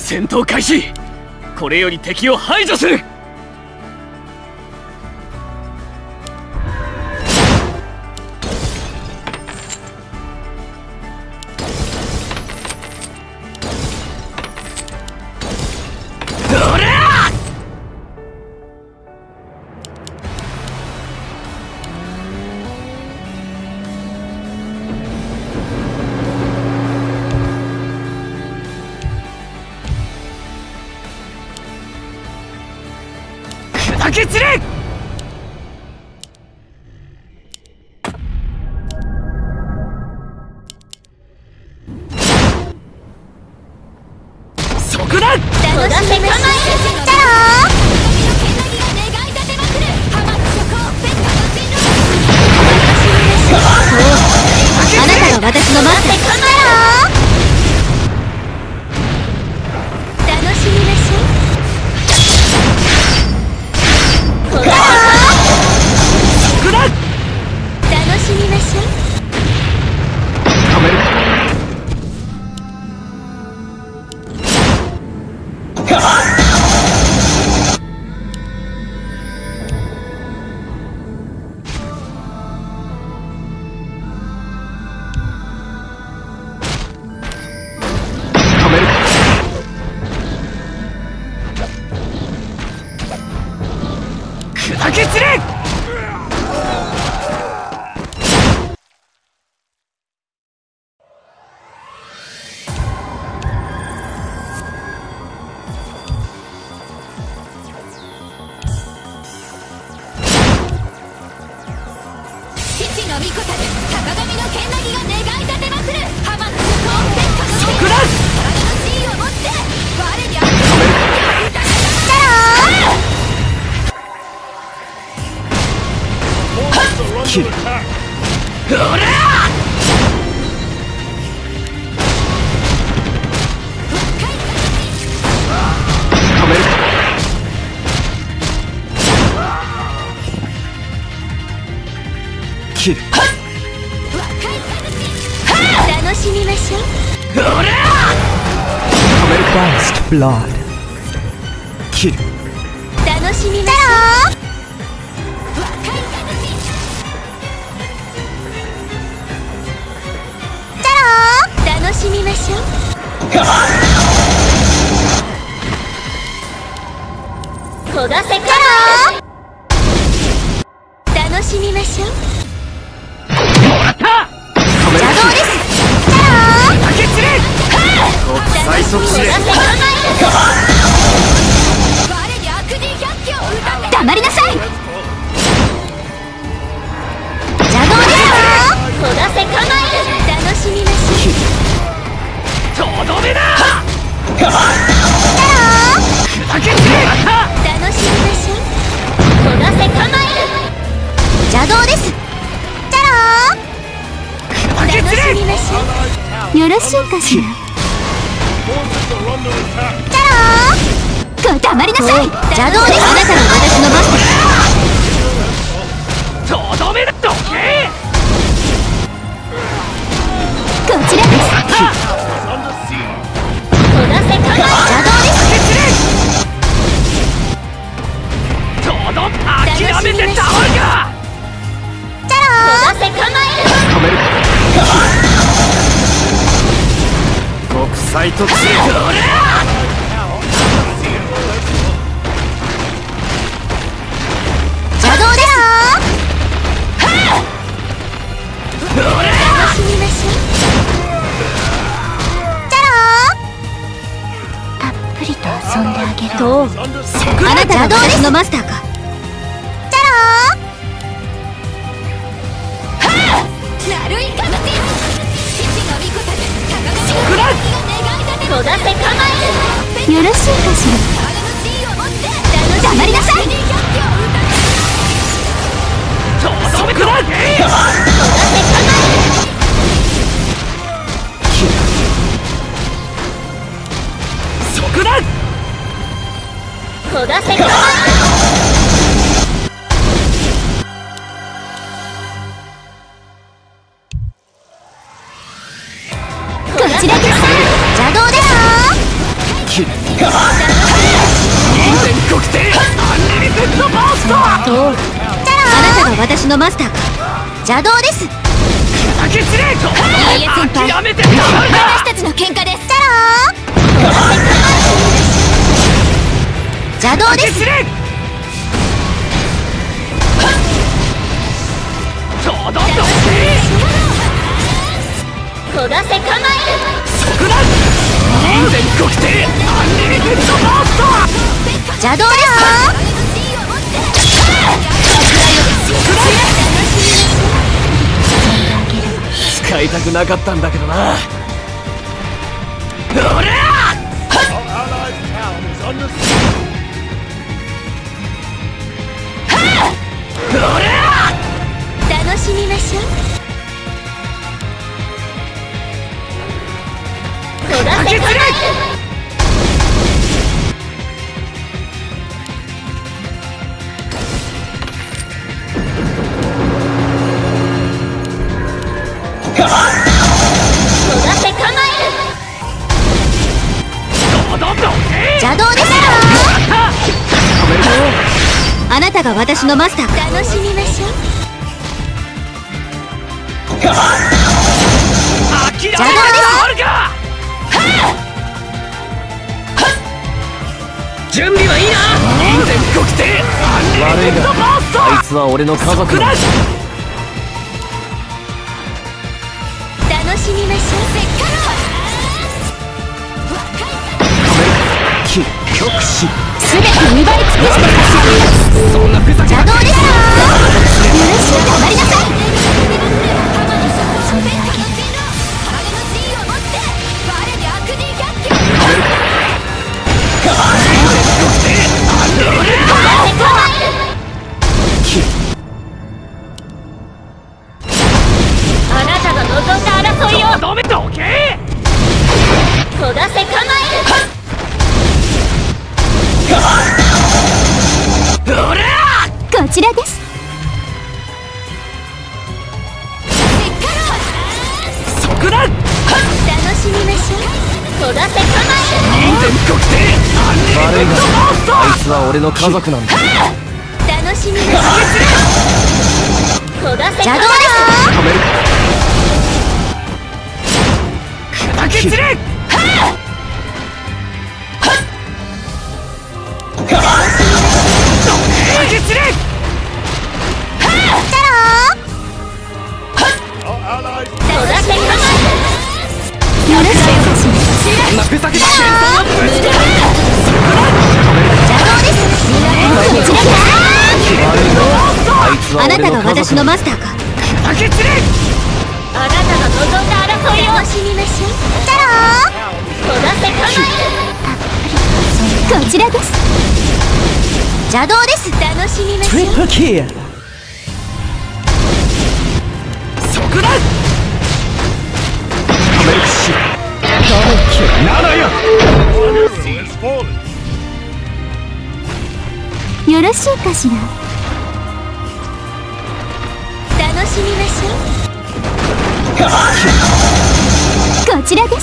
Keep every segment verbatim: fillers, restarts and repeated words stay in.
戦闘開始。これより敵を排除する。砕け散れ。そこだ。 楽しみましょう。だろあなたが私のマスター。楽しみましょう。楽しみましょう。 止める。止める。砕け散れ。 の御子たる坂上の剣なぎが願い立てまくる。浜の底を天下のそこだ。 体の地位を持って我にあって切る。ほら止める。切る。 楽しみましょう。 ほら止める。ファーストブラッド。切る。 楽しみましょう。楽しみましょう。焦がせから楽しみましょう。 もらった。 邪道です。 砕け散れ。国際即死。 我に悪人百鬼を打たせ。 黙りなさい。 邪道ですよ。焦がせ構える。楽しみましょう。 とどめだ。 だろ砕け散れ。 楽しみましょう。焦がせ構える。邪道です。だろ砕け散れ。 楽しみましょう。よろしいかしら。だろ黙りなさい。邪道です。あなたが私のマスター。とどめだ。どけ。 こちらです。焦がせ構え邪道です。 とど諦めてたまるか。 だろ焦がせ構える。 止める。国際特使。 邪道です。楽しみましょう。だろたっぷりと遊んであげる。とあなたが私のマスターか。だろなるいかぶち。父の御子たる高田の剣が願い立て。焦がせ構える。よろしいかしら。体の地位を持って黙りなさい。 とどめくらえ。 焦がせ構える。 そこだ。 焦がせ構える。こちらです。邪道です。 切る。 全国性アンリミテッドバースト。 あなたが私のマスターか。邪道です。 砕け散れ。 いいえ先輩、 諦めてた。 私たちの喧嘩です。邪道です。 堂々と焦がせ構える。 即断。全国性アンリミテッドバースト。 邪道です。 使いたくなかったんだけどな。おりゃ楽しみましょう。焦がせ構える。焦がせ構える。邪道です。あなたが私のマスターか。楽しみましょう。 邪道です。準備はいいな。全国性アンリミテッドバースト。あいつは俺の家族だ。 楽しみましょう。 極死すべて奪い尽くして差し上げます。 そんなふざけ邪道ですよ。許して止まりなさい。そんであげる。あなたが望んだ争いを止めておけ。 焦がせ構える。こちらです。 即断。 楽しみましょう。焦がせ構える。 全国性アンリミテッドバースト。あいつは俺の家族なんだ。 楽しみましょう。焦がせ構える。邪道です。 砕け散れ。そんなふざけた戦争をぶち込め。 あなたが私のマスターか。 砕け散れ。 あなたが望んだ争いを楽しみましょう。焦がせ構える。こちらです。邪道です。楽しみましょう。 Triple kill. 即断。ならよ。 よろしいかしら。楽しみましょう。こちらです。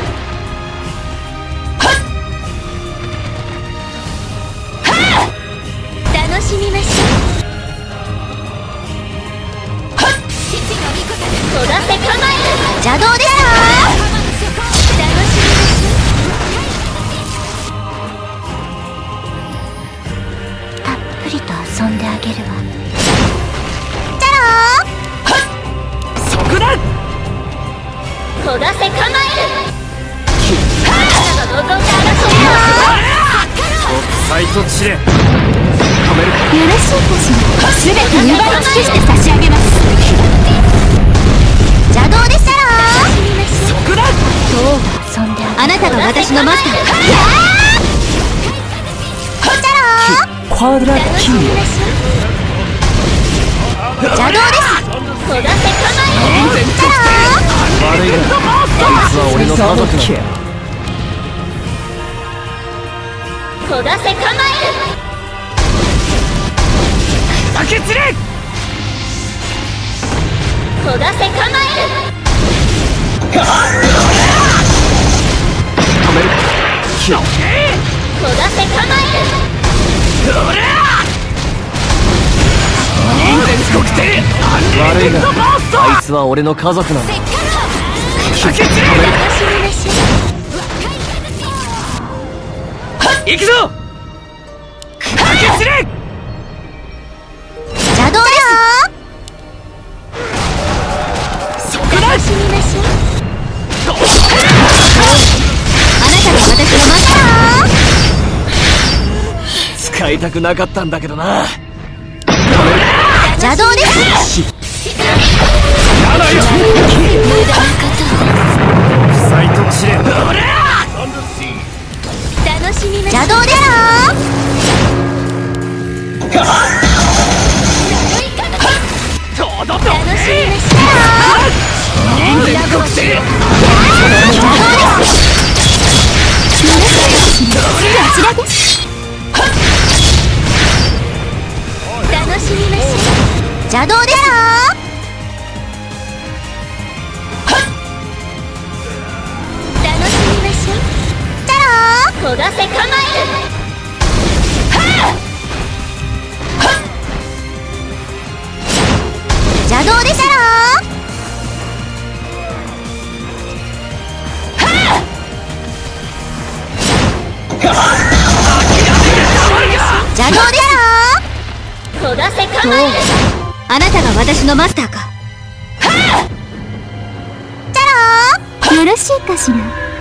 楽しみましょう。焦がせ構える。邪道です。遊んであげるわ。チャロー。 即断。 焦がせ構える。あなたが望んだ争いを。 サイトチレ。 よろしいかしら。すべて奪い尽くして差し上げます。邪道でチャロー。 即断。 今日は遊んであげる。あなたが私のマスター。 Quadra kill. 邪道です。焦がせ構える。 悪いな。あいつは俺の家族なんだ。 焦がせ構える。 砕け散れ。 焦がせ構える。 止める。 焦らせ構えるどれ人間国定アンリミテッドバーストあいつは俺の家族なんだ駆け散れ行くぞ駆け散れ邪道ですそこだ楽しみましょうあなたが私のマスター使いたくなかったんだけどな邪道ですやだよ無駄なこと不細と知れどれ楽しみましょう邪道ですとどと楽しみましょう人間国定こちらです楽しみましょう邪道です楽しみましょう焦がせ構える邪道です邪道です焦がせ構えるあなたが私のマスターかチャローよろしいかしら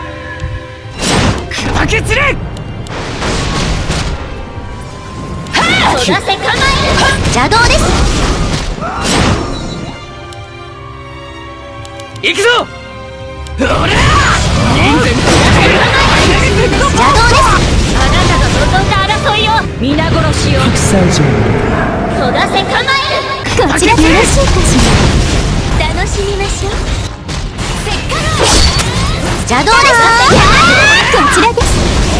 砕け散れ焦がせ構える邪道です行くぞどれ人間邪道ですあなたが望んだ争いを皆殺しを国際上焦がせ構えるこちらよろしいかしら楽しみましょう邪道ですこちらです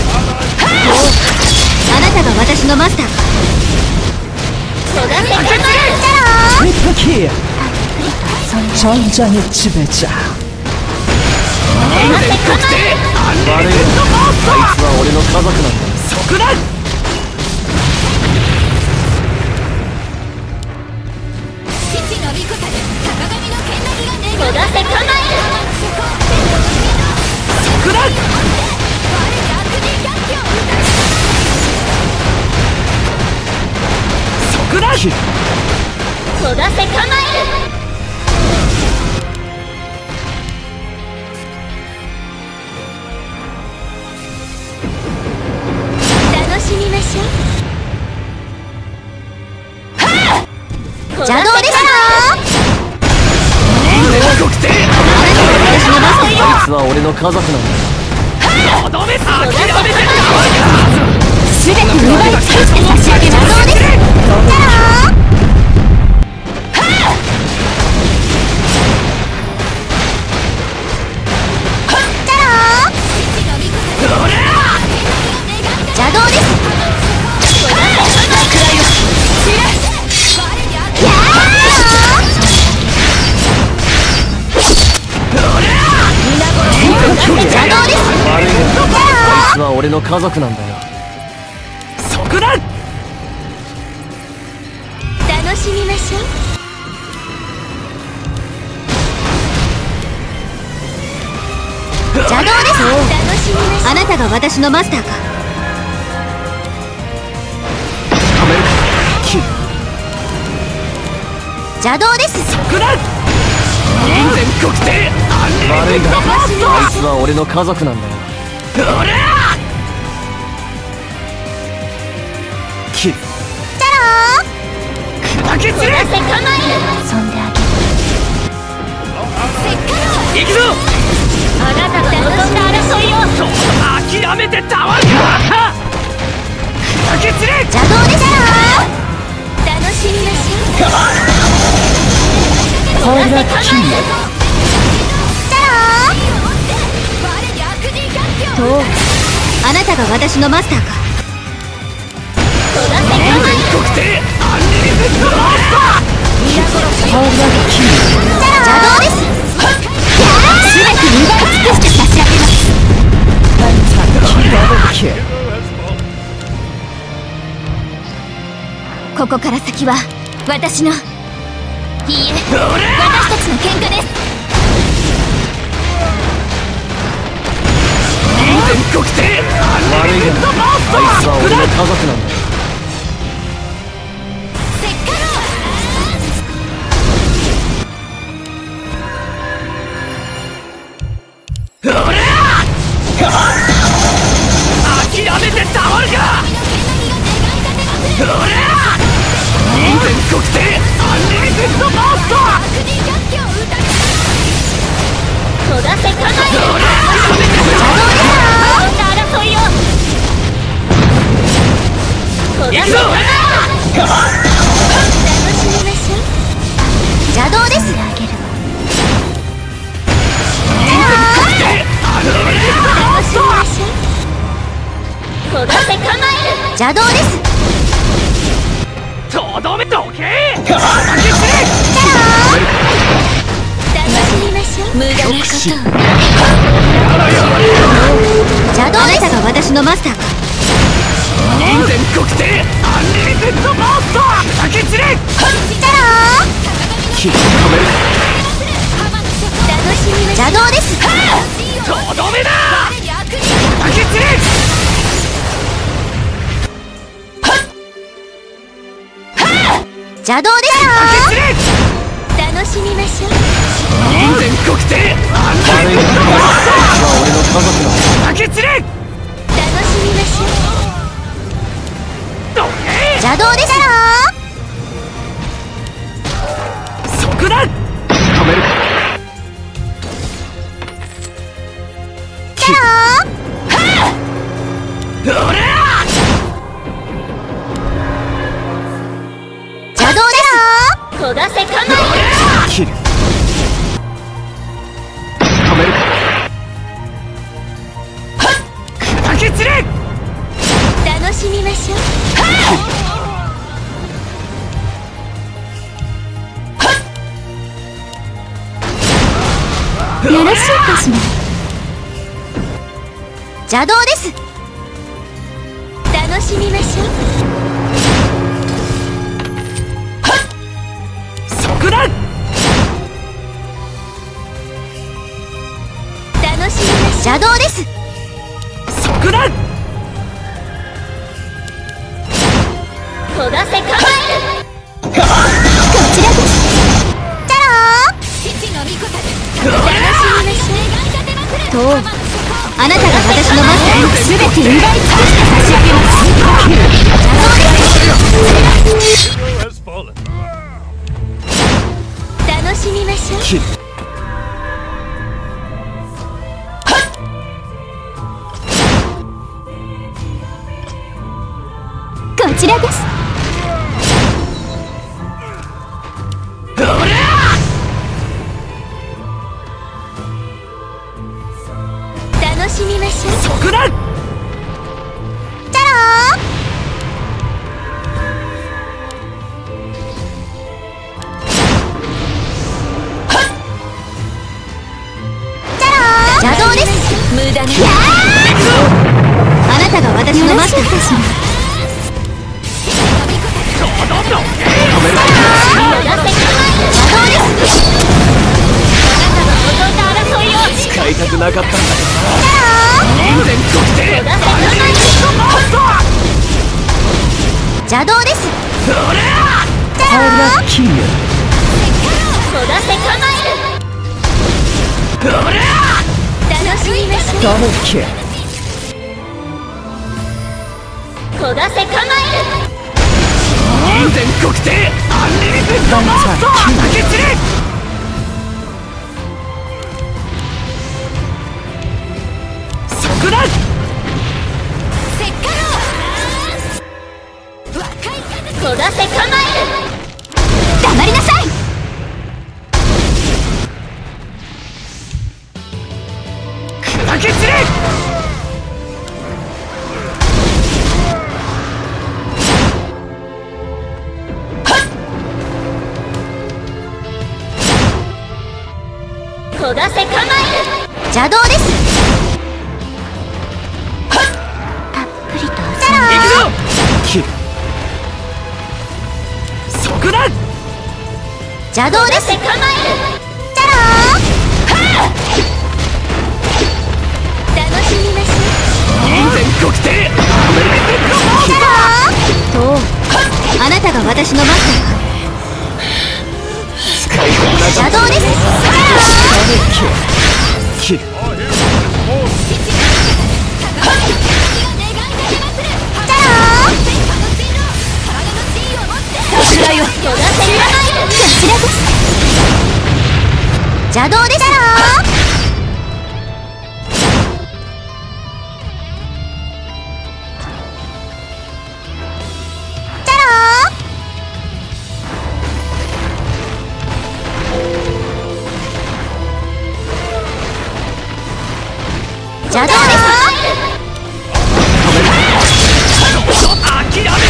あなたが私のマスターか焦がせ構える 트리플 킬 전장의 지배자 人間国定アンリミテッドバーストあいつは俺の家族なんだそこだ父の御子たる坂上の剣なぎが願焦がせ構えるそこだそこだ焦がせ構える楽しみましょう邪道です人間国定私のマスターあいつは俺の家族なんだとどめた諦めてたわすべて奪い尽くして差し上げます邪道です邪道です邪道です悪いねあいつは俺の家族なんだよそこだ楽しみましょう邪道です楽しみましょうあなたが私のマスターか止めるかキル邪道ですそこだ人間国定アンリミテッドバーストあいつは俺の家族なんだよどれキルチャロー砕け散れ焦がせ構えるそんであげる行くぞあなたが望んだ争いをそう諦めてたわ砕け散れ邪道でチャロー楽しみましょうパラキルチャローとあなたが私のマスターか焦がせ構える国定アンリミテッドバーストパラキル邪道ですすべて奪い尽くして差し上げますこから先は私の、いいえ、私たちの喧嘩です。 全国帝悪いがあいつは俺の家族なんだ。俺諦めてたまるか。俺全国帝アンリミテッドバースト。 戸田瀬かなえ争いよ。戸田瀬かなえ楽しみましょう。邪道です。あげる楽しみましょう。戸田瀬かなえる邪道です。 とどめとけ。 楽しみましょう。無駄なこと邪道ですが私のマスターか。 全国帝アンリミテッドバースト。竹散れ。気を止める。 楽しみましょう。邪道です。 とどめだ。竹散れ。 邪道です。楽しみましょう。 全国帝アンリミテッドバースト。俺の家族の竹散れ。 楽しみましょう。邪道です。 そこだ。止めるか。おら邪道です。戸田瀬かなえ切る。止めるか。砕け散れ。 楽しみましょう。よろしいかしら。邪道です。楽しみましょう。 そこだ。 楽しみましょう。邪道です。 そこだ。 戸田瀬かなえるこちらです。チャロー楽しみましょう。とあなたが私のマスターを全て奪い尽くして差し上げます。楽しみましょう。こちらです。楽しみましょう。 そこだ。 チャローチャロー邪道です。無駄なあなたが私のマスターです。 使いたくなかったんだけどな。全国帝邪道です。 それ邪道キー戸田瀬かなえる楽しみましょう。 ダメキー戸田瀬かなえる全国帝アンリミテッドバースト。竹散れ。そこだ。 戸田瀬かなえる黙りなさい。 砕け散れ。 戸田瀬かなえる邪道です。たっぷりと行くぞ。切る。 速だ。 邪道です。構える。チャロー。楽しみましょう。 人間国定チャロー。とあなたが私のマスターか。邪道です。 キル。 邪道です。邪道です。 諦めてたわ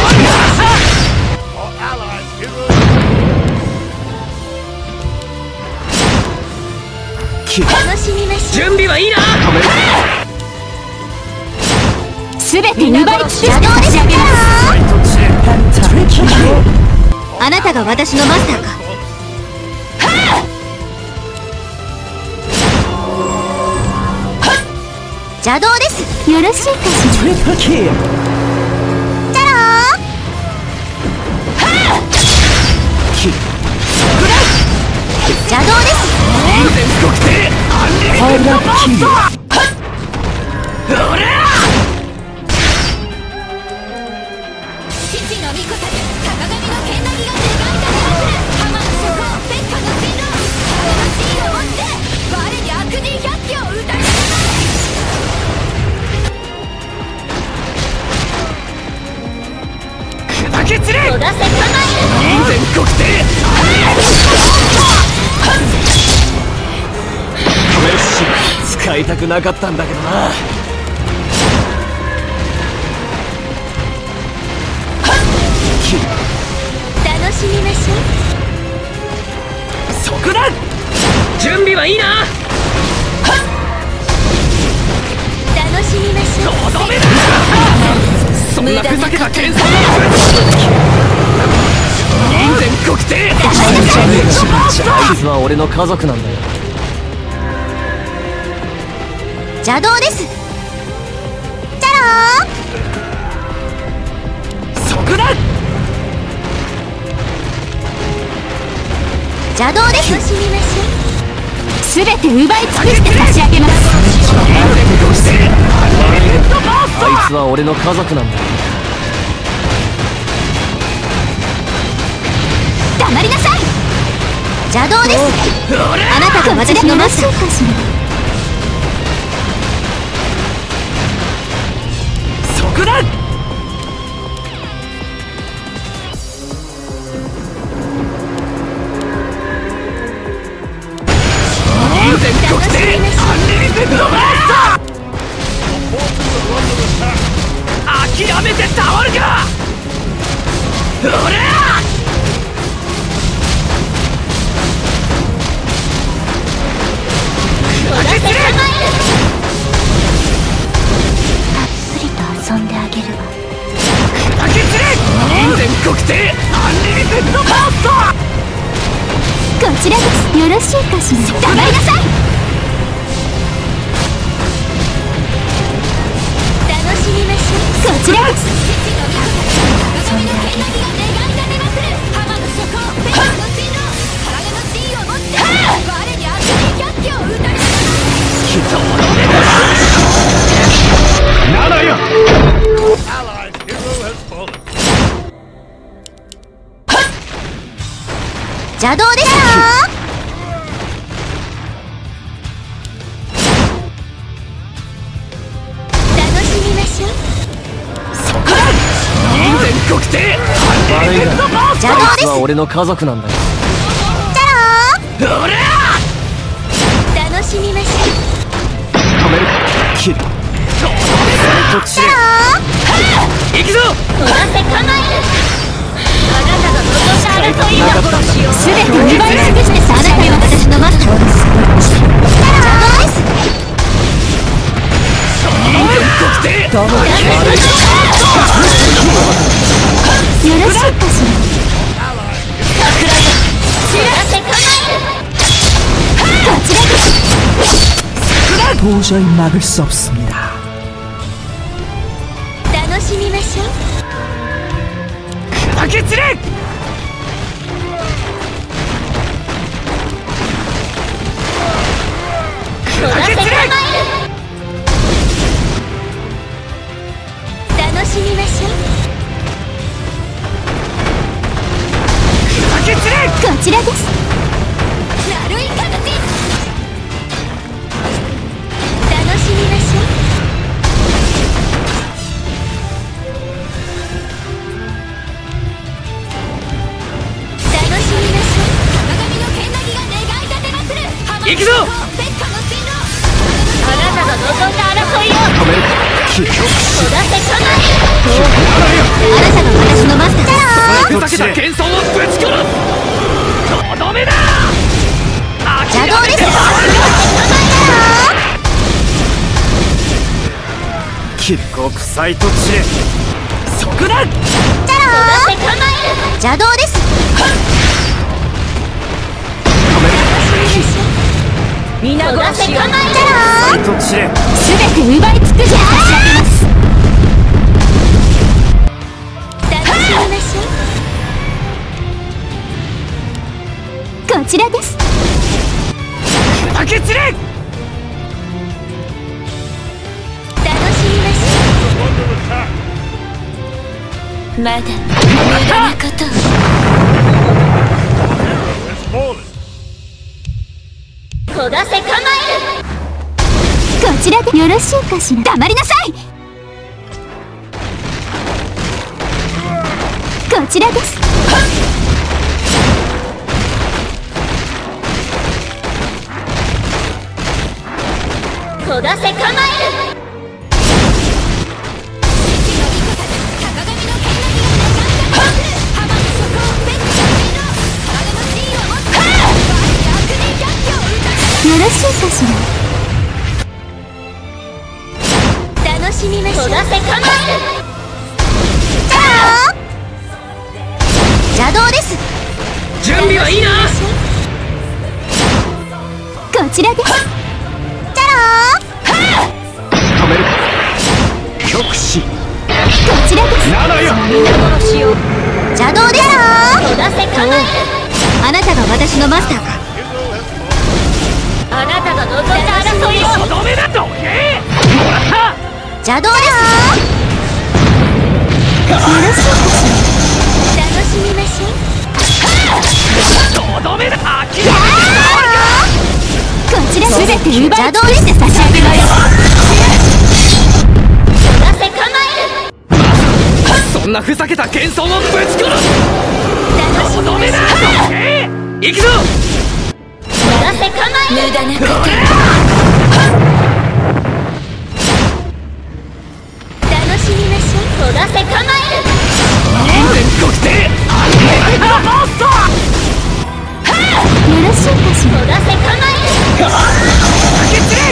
楽しみましょう。 準備はいいな。 すべて奪い尽くして差し上げます。あなたが私のマスターか。邪道です。よろしいかしら。 トリプルキル。 チャロー。邪道です。 ハイラッキル。 父の御子たち坂上の剣なぎが願いためまする。浜の諸行天下の進路体の地位を持って我に悪人百鬼を打たれなさい。 砕け散れ。 戸田瀬構える。 人間国定メッシ使いたくなかったんだけどな。 楽しみましょう。 そこだ。準備はいいな。 楽しみましょう。 とどめだ。そんなふざけた剣さ人間国定。あいつは俺の家族なんだよ。 邪道です。チャロー。 そこだ。 邪道です。楽しみましょう。すべて奪い尽くして差し上げます。 あいつは俺の家族なんだよ。 黙りなさい。邪道です。あなたが私のマスターかしら。 そこだ。人間国定アンリミテッドバースト。諦めてたまるか。おりゃたっぷりと遊んであげるわ。 砕け散れ。人間国定アンリミテッドバースト。 こちらです。よろしいかしら。黙りなさい。楽しみましょう。こちらです。遊んであげる。浜の諸行天下の進路体の地位を持って我に悪人百鬼を打たれなさい。 ならよ。 邪道ですよ。楽しみましょう。 人間国定アンリミテッドバースト。あいつは俺の家族なんだよ。 チャロー。 おりゃ楽しみましょう。 止めるか。キル。それとチャロー。 行くぞ。 戸田瀬構える。あなたが元々争いな殺しをすべて奪い尽くしてさ。あなたは私のマスターです。 人間国定ダメだ。 よろしいかしら。 도저히 막을 수 없습니다. 楽しみましょう。 砕け散れ。 焦らせ構える。楽しみましょう。 砕け散れ。 こちらです。丸い形。楽しみましょう。楽しみましょう。鏡の剣なぎが願い立てまする。 行くぞ。 あなたが望んだ争いを止める。気焦らせ構える。あなたが私のマスターだ。 ふざけた幻想をぶち殺す。とどめだ。 邪道です。 極彩と知れ。そこだ。 邪道です。皆殺しをと知れ。 すべて奪い尽くして差し上げます。楽しみましょう。こちらです。 砕け散れ。 楽しみましょう。まだ無駄なことを焦がせ構える。こちらでよろしいかしら。黙りなさい。こちらです。焦がせ構える。よろしいかしら。楽しみましょう。焦がせ構える。邪道です。 準備はいいな。 こちらです。チャロー。 止める。極死。こちらです。 ならよ。 殺しを邪道です。焦がせ構える。あなたが私のマスターか。あなたが望んだ争いをとどめだと。ええ。もらった。 邪道です。よろしいかしら。楽しみましょう。 とどめだ。あきらこちらすべて奪い尽くして差し上げます。焦がせ構える。 そんなふざけた幻想をぶち殺す。 楽しみましょう。 ええ。行くぞ。 焦がせ構える。無駄なこと。楽しみましょう。焦がせ構える。 全国であれがモンスター。 よろしいかしら。焦がせ構える。 砕け散れ。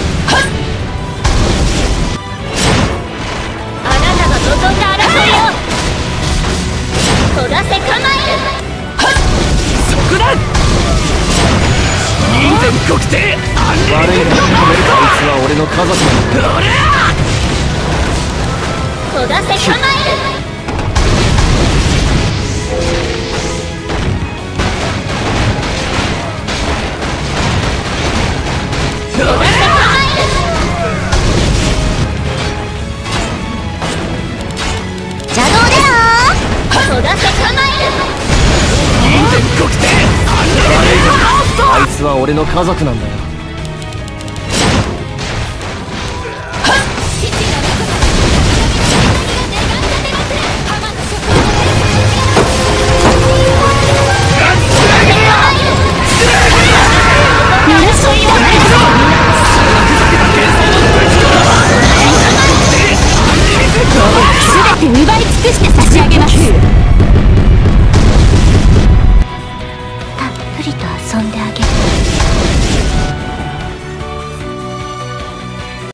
あなたが望んだ争いを焦がせ構える。 そこだ。人間国定。悪いな。止めるか。あいつは俺の家族なんだ。 焦がせ構える。焦がせ構える。邪道です。焦がせ構える。 人間国定。あいつは俺の家族なんだよ。